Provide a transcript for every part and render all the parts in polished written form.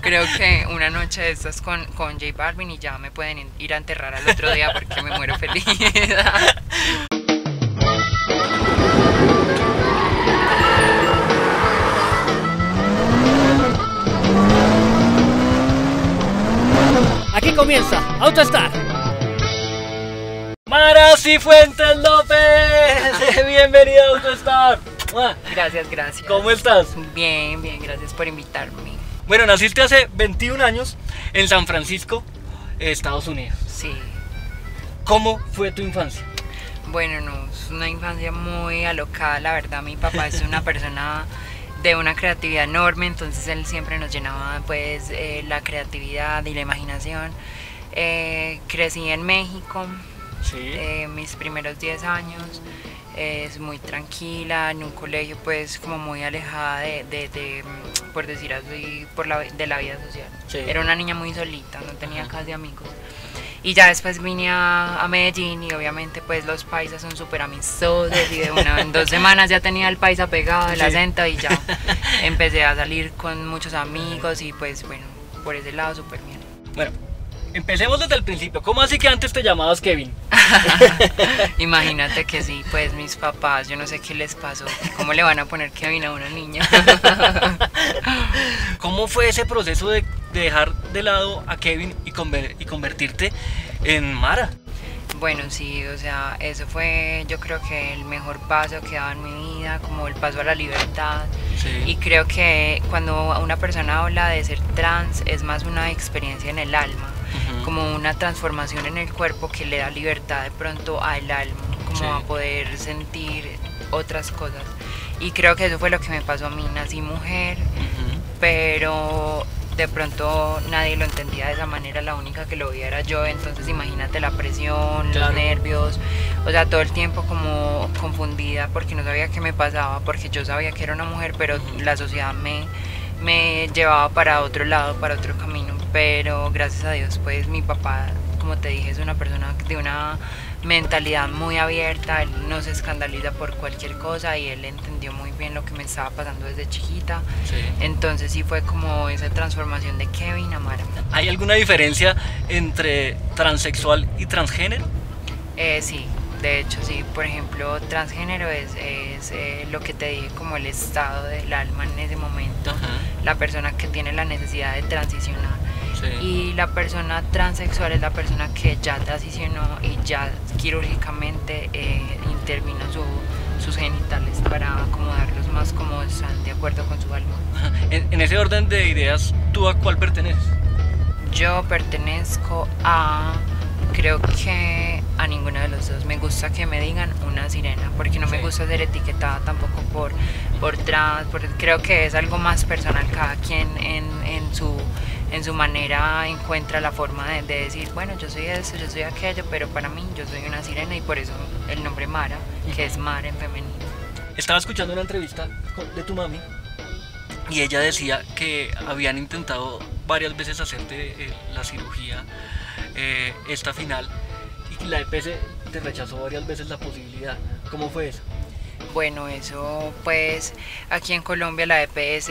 Creo que una noche de estas con J Balvin y ya me pueden ir a enterrar al otro día porque me muero feliz. Aquí comienza AutoStar. Mara Cifuentes López, bienvenido a AutoStar. Gracias, gracias. ¿Cómo estás? Bien, bien, gracias por invitarme. Bueno, naciste hace 21 años en San Francisco, Estados Unidos. Sí. ¿Cómo fue tu infancia? Bueno, no, es una infancia muy alocada, la verdad. Mi papá es una persona de una creatividad enorme, entonces él siempre nos llenaba pues la creatividad y la imaginación. Crecí en México, Sí. mis primeros 10 años. Es muy tranquila, en un colegio pues como muy alejada por decir así, de la vida social. Sí. Era una niña muy solita, no tenía casi amigos. Y ya después vine a Medellín y obviamente pues los paisas son súper amistosos y en 2 semanas ya tenía el paisa pegado, el Sí. acento, y ya empecé a salir con muchos amigos y pues bueno, por ese lado súper bien. Bueno, empecemos desde el principio. ¿Cómo así que antes te llamabas Kevin? Imagínate que sí, pues mis papás, yo no sé qué les pasó, cómo le van a poner Kevin a una niña. ¿Cómo fue ese proceso de dejar de lado a Kevin y convertirte en Mara? Bueno, sí, o sea, eso fue yo creo que el mejor paso que he dado en mi vida, como el paso a la libertad. Sí. Y creo que cuando una persona habla de ser trans es más una experiencia en el alma, como una transformación en el cuerpo que le da libertad de pronto al alma, como Sí. a poder sentir otras cosas. Y creo que eso fue lo que me pasó a mí. Nací mujer, pero de pronto nadie lo entendía de esa manera, la única que lo veía era yo, entonces imagínate la presión, Claro. los nervios, o sea, todo el tiempo como confundida porque no sabía qué me pasaba, porque yo sabía que era una mujer, pero la sociedad me llevaba para otro lado, para otro camino. Pero gracias a Dios pues mi papá, como te dije, es una persona de una mentalidad muy abierta, él no se escandaliza por cualquier cosa y él entendió muy bien lo que me estaba pasando desde chiquita. Sí. Entonces sí fue como esa transformación de Kevin a Mara. ¿Hay alguna diferencia entre transexual y transgénero? Sí, de hecho sí, por ejemplo, transgénero es lo que te dije, como el estado del alma en ese momento, la persona que tiene la necesidad de transicionar. Sí. Y la persona transexual es la persona que ya transicionó y ya quirúrgicamente intervino sus genitales para acomodarlos más como están de acuerdo con su alma. En ese orden de ideas, ¿tú a cuál perteneces? Yo pertenezco creo que a ninguno de los dos. Me gusta que me digan una sirena, porque no me Sí. gusta ser etiquetada tampoco por trans, porque creo que es algo más personal. Cada quien en su manera encuentra la forma de decir, bueno, yo soy eso, yo soy aquello, pero para mí yo soy una sirena y por eso el nombre Mara, que es Mara en femenino. Estaba escuchando una entrevista de tu mami y ella decía que habían intentado varias veces hacerte la cirugía, esta final, y que la EPS te rechazó varias veces la posibilidad. ¿Cómo fue eso? Bueno, eso pues aquí en Colombia la EPS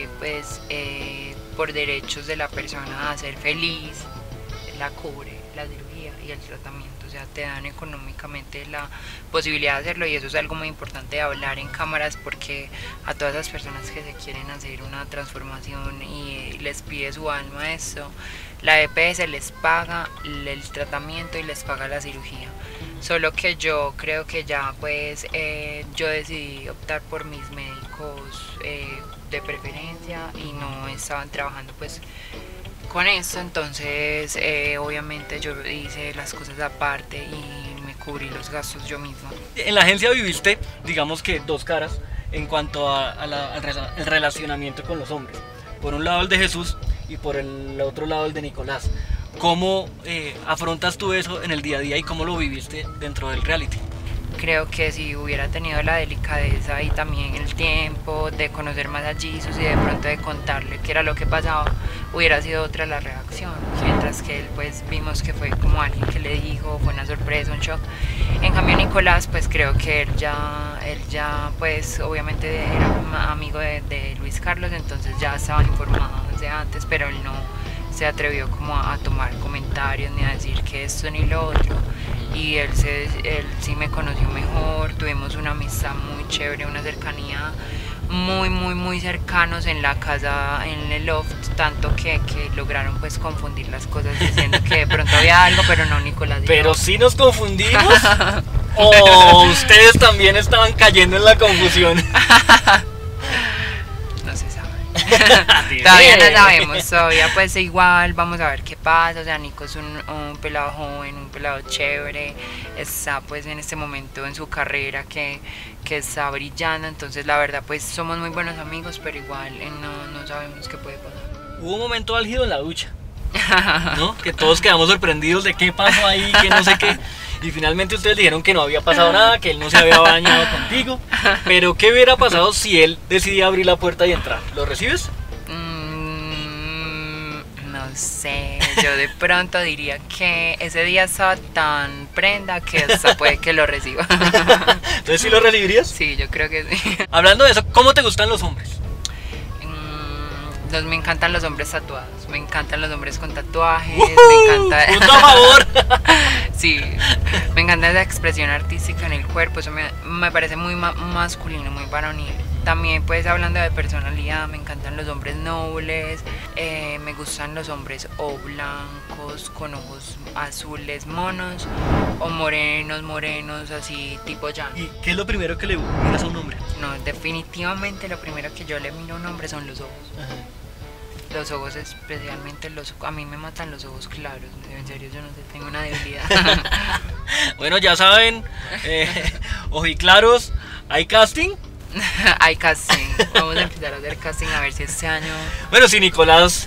por derechos de la persona a ser feliz la cubre la cirugía y el tratamiento, o sea, te dan económicamente la posibilidad de hacerlo y eso es algo muy importante de hablar en cámaras porque a todas las personas que se quieren hacer una transformación y les pide su alma esto, la EPS les paga el tratamiento y les paga la cirugía. Solo que yo creo que ya pues yo decidí optar por mis médicos de preferencia y no estaban trabajando pues con esto, entonces obviamente yo hice las cosas aparte y me cubrí los gastos yo misma. En la agencia viviste, digamos que dos caras en cuanto al relacionamiento con los hombres. Por un lado el de Jesús y por el otro lado el de Nicolás. ¿Cómo afrontas tú eso en el día a día y cómo lo viviste dentro del reality? creo que si hubiera tenido la delicadeza y también el tiempo de conocer más a Jesus y de pronto de contarle qué era lo que pasaba, hubiera sido otra la reacción, mientras que él pues vimos que fue como alguien que le dijo, fue una sorpresa, un shock. En cambio Nicolás pues creo que él ya pues obviamente era amigo de Luis Carlos, entonces ya estaban informados de antes, pero él no se atrevió como a tomar comentarios ni a decir que esto ni lo otro, y él sí me conoció mejor, tuvimos una amistad muy chévere, una cercanía muy cercanos en la casa, en el loft, tanto que lograron pues confundir las cosas diciendo que de pronto había algo, pero no, Nicolás dijo. Pero sí nos confundimos. ¿O ustedes también estaban cayendo en la confusión? No se sabe. Todavía no sabemos, todavía pues igual vamos a ver qué pasa. O sea, Nico es un pelado joven, un pelado chévere, está pues en este momento en su carrera que está brillando, entonces la verdad pues somos muy buenos amigos, pero igual no sabemos qué puede pasar. Hubo un momento álgido en la ducha, ¿no? Que todos quedamos sorprendidos de qué pasó ahí, que no sé qué. Y finalmente ustedes dijeron que no había pasado nada, que él no se había bañado contigo. Pero ¿qué hubiera pasado si él decidía abrir la puerta y entrar? ¿Lo recibes? No sé, yo de pronto diría que ese día estaba tan prenda que hasta puede que lo reciba. ¿Entonces sí lo recibirías? Sí, yo creo que sí. Hablando de eso, ¿cómo te gustan los hombres? Me encantan los hombres tatuados, me encantan los hombres con tatuajes, me encanta. ¡Punto a favor! Sí, me encanta esa expresión artística en el cuerpo, eso me parece muy masculino, muy varonil. También pues hablando de personalidad, me encantan los hombres nobles, me gustan los hombres o blancos, con ojos azules monos, o morenos, así tipo Jan. ¿Y qué es lo primero que le miras a un hombre? No, definitivamente lo primero que yo le miro a un hombre son los ojos. Ajá. Los ojos, especialmente a mí me matan los ojos claros, en serio yo no sé, tengo una debilidad. Bueno, ya saben, ojiclaros, ¿hay casting? Hay casting, vamos a empezar a hacer casting a ver si este año... Bueno, si Nicolás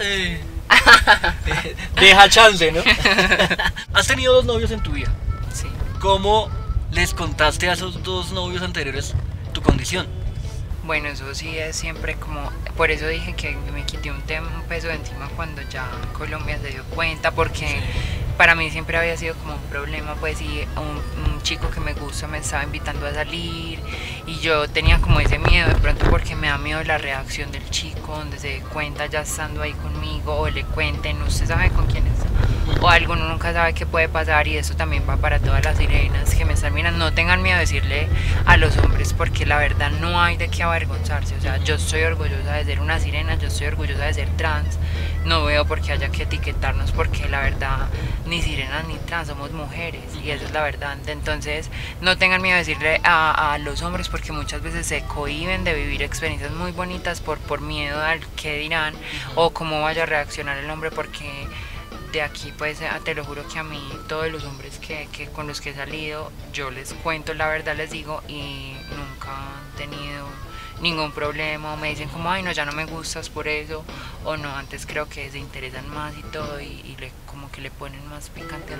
deja chance, ¿no? Has tenido 2 novios en tu vida. Sí. ¿Cómo les contaste a esos 2 novios anteriores tu condición? Bueno, eso sí es siempre como, por eso dije que me quité un peso de encima cuando ya Colombia se dio cuenta, porque para mí siempre había sido como un problema, pues si un chico que me gusta me estaba invitando a salir y yo tenía como ese miedo de pronto porque me da miedo la reacción del chico, donde se dé cuenta ya estando ahí conmigo o le cuenten, usted sabe con quién está o algo, uno nunca sabe qué puede pasar, y eso también va para todas las sirenas que me están mirando. No tengan miedo de decirle a los hombres, porque la verdad no hay de qué avergonzarse. O sea, yo estoy orgullosa de ser una sirena, yo estoy orgullosa de ser trans, no veo por qué haya que etiquetarnos, porque la verdad ni sirenas ni trans, somos mujeres y eso es la verdad. Entonces no tengan miedo de decirle a los hombres, porque muchas veces se cohíben de vivir experiencias muy bonitas por miedo al qué dirán o cómo vaya a reaccionar el hombre, porque de aquí pues te lo juro que a mí todos los hombres que con los que he salido yo les cuento la verdad, les digo, y nunca han tenido ningún problema, o me dicen como ay no, ya no me gustas por eso, o no, antes creo que se interesan más y todo, y como que le ponen más picante a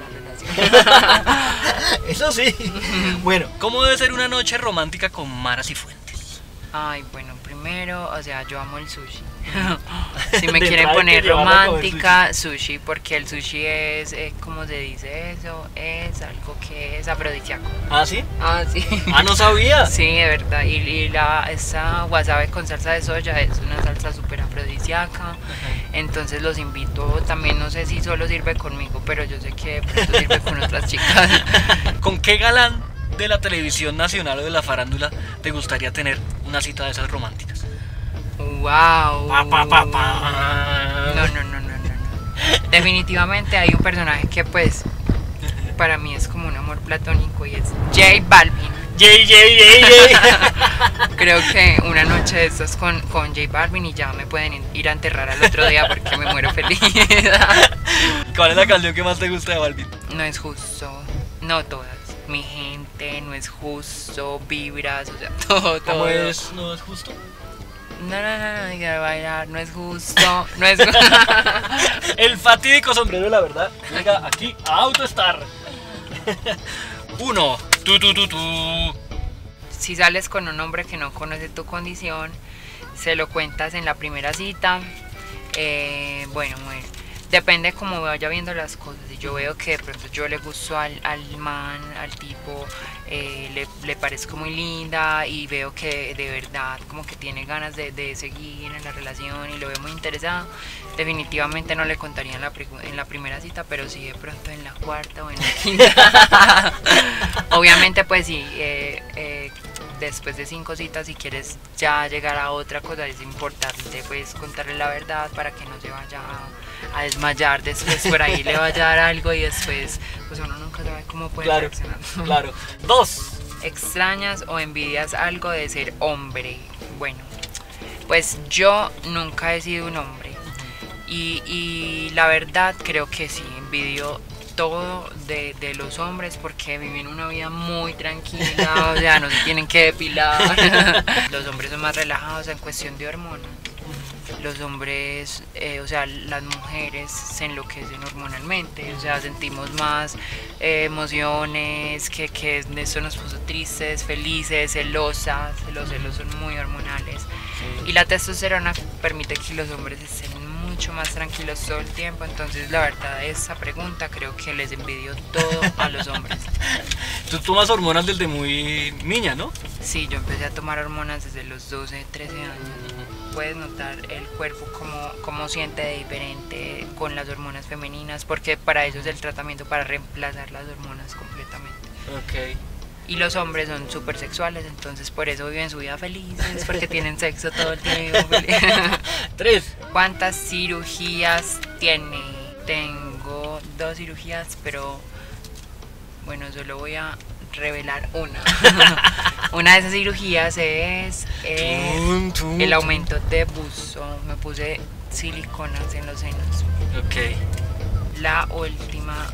la relación. Eso sí. Bueno, ¿cómo debe ser una noche romántica con Mara Cifuentes? Ay, bueno, primero, o sea, yo amo el sushi. Si me De quieren entrada hay poner que llevarla a comer romántica, sushi, porque el sushi es, ¿cómo se dice eso? Es algo que es afrodisíaco. ¿Ah, sí? Ah, sí. Ah, no sabía. Sí, de verdad. Y esa wasabi con salsa de soya es una salsa súper afrodisíaca. Entonces los invito, también no sé si solo sirve conmigo, pero yo sé que de pronto sirve con otras chicas. ¿Con qué galán de la televisión nacional o de la farándula te gustaría tener una cita de esas románticas? Wow. Pa, pa, pa, pa. No. Definitivamente hay un personaje que pues para mí es como un amor platónico, y es J Balvin. Creo que una noche de estas con J Balvin y ya me pueden ir a enterrar al otro día porque me muero feliz. ¿Cuál es la canción que más te gusta de Balvin? No es justo, no todas. Mi gente, no es justo, vibras, o sea, todo. ¿Cómo es? ¿No es justo? No, quiero bailar, no es justo, no es justo. El fatídico sombrero de la verdad llega aquí a Autostar. 1, Tú. Si sales con un hombre que no conoce tu condición, se lo cuentas en la primera cita. Bueno, depende cómo vaya viendo las cosas. Si yo veo que de pronto yo le gusto al man, al tipo, le parezco muy linda y veo que de verdad como que tiene ganas de seguir en la relación y lo veo muy interesado, definitivamente no le contaría en la primera cita, pero sí de pronto en la cuarta o en la quinta. Obviamente pues sí, después de 5 citas, si quieres ya llegar a otra cosa, es importante pues contarle la verdad para que no se vaya a desmayar después, por ahí le vaya a dar algo y después pues uno nunca sabe cómo puede reaccionar. Claro. 2. ¿Extrañas o envidias algo de ser hombre? Bueno, pues yo nunca he sido un hombre y la verdad creo que sí, envidio todo de los hombres porque viven una vida muy tranquila, o sea, no se tienen que depilar. Los hombres son más relajados en cuestión de hormonas. Los hombres, o sea, las mujeres se enloquecen hormonalmente, o sea, sentimos más emociones, que eso nos puso tristes, felices, celosas. Los celos son muy hormonales. Sí. Y la testosterona permite que los hombres estén mucho más tranquilos todo el tiempo. Entonces la verdad, esa pregunta creo que les envidio todo a los hombres. Tú tomas hormonas desde muy niña, ¿no? Sí, yo empecé a tomar hormonas desde los 12, 13 años. Puedes notar el cuerpo cómo siente de diferente con las hormonas femeninas, porque para eso es el tratamiento, para reemplazar las hormonas completamente. Ok. Y los hombres son súper sexuales, entonces por eso viven su vida felices, porque tienen sexo todo el tiempo. 3. ¿Cuántas cirugías tiene? Tengo 2 cirugías, pero bueno, solo voy a revelar una. Una de esas cirugías es el aumento de busto. Me puse siliconas en los senos. Ok. La última,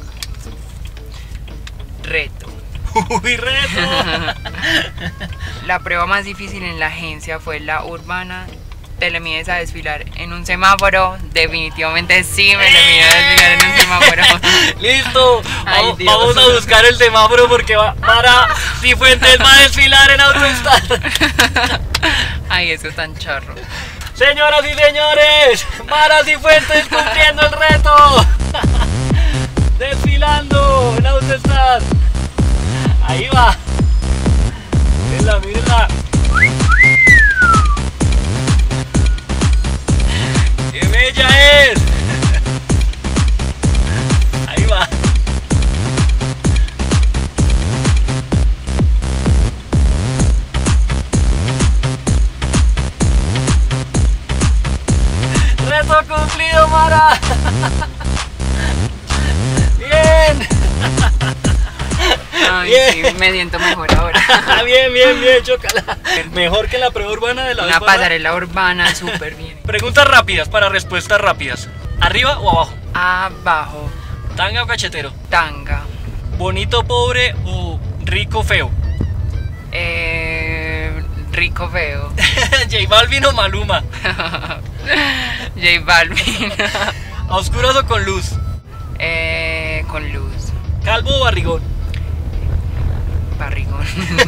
reto. ¡Uy, reto! La prueba más difícil en la agencia fue la urbana. ¿Te le mides a desfilar en un semáforo? Definitivamente sí, me le mido a desfilar en un semáforo. ¡Listo! Ay, vamos a buscar el semáforo porque Mara Cifuentes va a desfilar en Autostar. Ay, eso es tan charro. Señoras y señores, Mara Cifuentes cumpliendo el reto. Desfilando en Autostar. Ahí va. Mírenla. ¡Qué bella es! Ahí va. ¡Reto cumplido, Mara! ¡Bien! Ay, sí, me siento mejor ahora. Bien, chócala. Mejor que la prueba urbana de la vez Una pasada. pasarela urbana, súper bien. Preguntas rápidas para respuestas rápidas. ¿Arriba o abajo? Abajo. ¿Tanga o cachetero? Tanga. ¿Bonito pobre o rico feo? Rico feo. ¿J Balvin o Maluma? J Balvin. ¿A oscuras o con luz? Con luz. ¿Calvo o barrigón? Barrigón.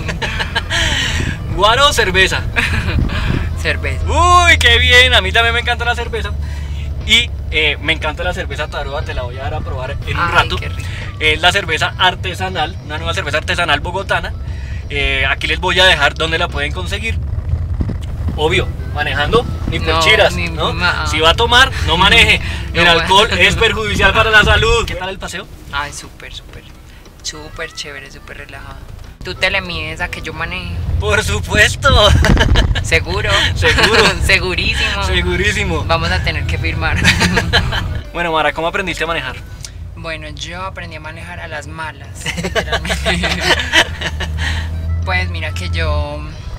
¿Guaro o cerveza? Cerveza. Uy, qué bien, a mí también me encanta la cerveza. Y me encanta la cerveza Taroa, te la voy a dar a probar en un rato. Qué rico. Es la cerveza artesanal, una nueva cerveza artesanal bogotana. Aquí les voy a dejar donde la pueden conseguir. Obvio, manejando ni por chiras, ¿no? Si va a tomar, no maneje. El alcohol es perjudicial para la salud. ¿Qué tal el paseo? Ay, súper chévere, súper relajado. ¿Tú te le mides a que yo maneje? Por supuesto. ¿Seguro? Segurísimo. Segurísimo. Vamos a tener que firmar. Bueno, Mara, ¿cómo aprendiste a manejar? Bueno, yo aprendí a manejar a las malas, literalmente. Pues mira que yo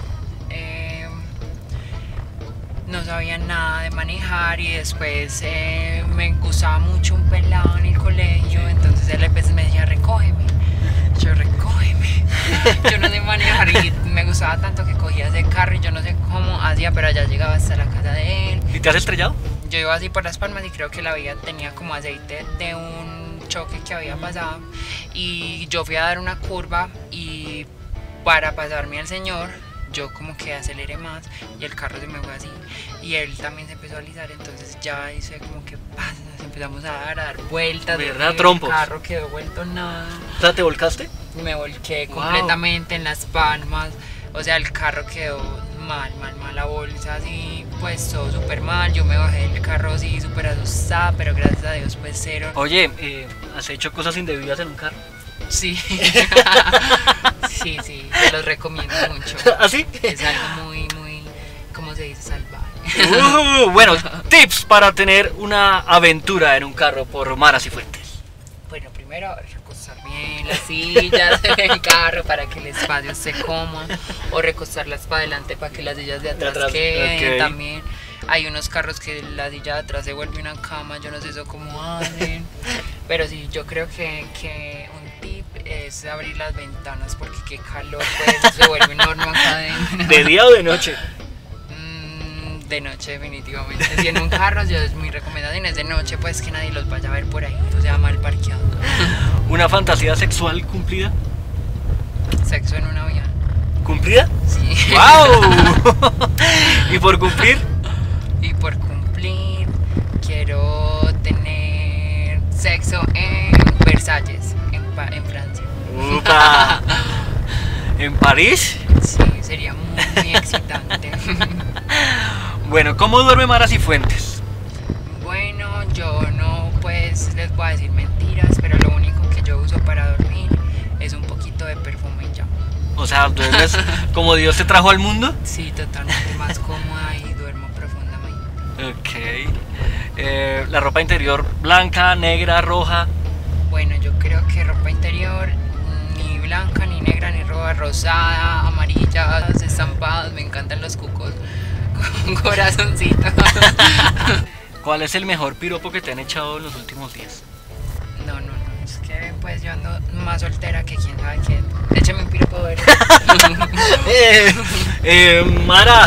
no sabía nada de manejar y después me gustaba mucho un pelado en el colegio, entonces él a veces me decía, recógeme. Yo, recógeme. Yo no sé manejar y me gustaba tanto que cogía ese carro y yo no sé cómo hacía, pero allá llegaba hasta la casa de él. ¿Y te has estrellado? Yo iba así por Las Palmas y creo que la vía tenía como aceite de un choque que había pasado y yo fui a dar una curva y para pasarme al señor, yo como que aceleré más y el carro se me fue así y él también se empezó a alisar, entonces ya hice como que nos empezamos a dar vueltas, ¿verdad? Trompos. El carro quedó vuelto nada. O sea, ¿te volcaste? Me volqué Wow. completamente en las palmas, o sea, el carro quedó mal, la bolsa así, pues todo súper mal, yo me bajé del carro así súper asustada, pero gracias a Dios pues cero. Oye, ¿has hecho cosas indebidas en un carro? Sí, sí, te los recomiendo mucho. ¿Así? Es algo muy, ¿cómo se dice? Salvaje. Bueno, tips para tener una aventura en un carro por Mara Cifuentes. Bueno, primero recostar bien las sillas del carro para que el espacio se coma, o recostarlas para adelante para que las sillas de atrás queden. Okay. También hay unos carros que la silla de atrás se vuelve una cama, yo no sé eso cómo hacen, pero sí, yo creo que un tip es abrir las ventanas porque qué calor, pues se vuelve un horno acá adentro. ¿De día o de noche? De noche definitivamente. Si en un carro, yo es mi recomendación es de noche, pues que nadie los vaya a ver por ahí, o sea, mal parqueado. ¿Una fantasía sexual cumplida? Sexo en un avión. ¿Cumplida? Sí. ¡Wow! ¿Y por cumplir? Y por cumplir, quiero tener sexo en Versalles, en Francia. ¡Upa! ¿En París? Sí, sería muy excitante. Bueno, ¿cómo duerme Mara Cifuentes? Bueno, yo no pues les voy a decir mentiras, pero lo único que yo uso para dormir es un poquito de perfume y ya. O sea, ¿duermes como Dios te trajo al mundo? Sí, totalmente más cómoda y duermo profundamente. Ok. ¿La ropa interior blanca, negra, roja? Bueno, yo creo que ropa interior ni blanca, ni negra, ni roja, rosada, amarilla, estampadas, me encantan los cucos con corazoncitos. ¿Cuál es el mejor piropo que te han echado en los últimos días? No, es que pues yo ando más soltera que quién sabe quién. Échame un piropo a ver. Mara,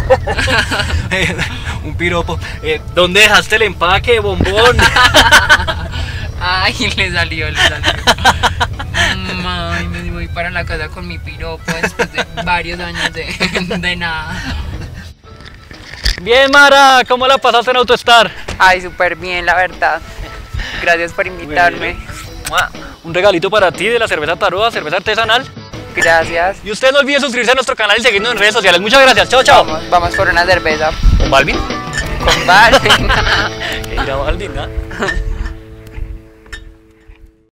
un piropo. ¿Dónde dejaste el empaque, bombón? Ay, le salió. Ay, me voy para la casa con mi piropo después de varios años de nada. Bien, Mara, ¿cómo la pasaste en Autostar? Ay, súper bien, la verdad. Gracias por invitarme. Un regalito para ti de la cerveza Taroa, cerveza artesanal. Gracias. Y usted no olvide suscribirse a nuestro canal y seguirnos en redes sociales. Muchas gracias, chao, chao. Vamos por una cerveza. ¿Con Balvin? Con Balvin. Que irá Balvin, ¿no?